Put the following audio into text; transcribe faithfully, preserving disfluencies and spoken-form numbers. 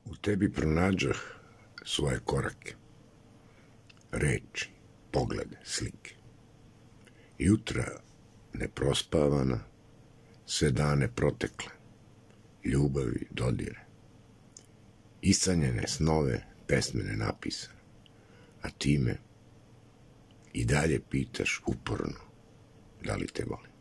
U tebi pronađah svoje korake, reči, poglede, slike. Jutra neprospavana, sve dane protekle, ljubavi, dodire. Isanjene snove, pesme nenapisane, a ti me i dalje pitaš uporno da li te volim.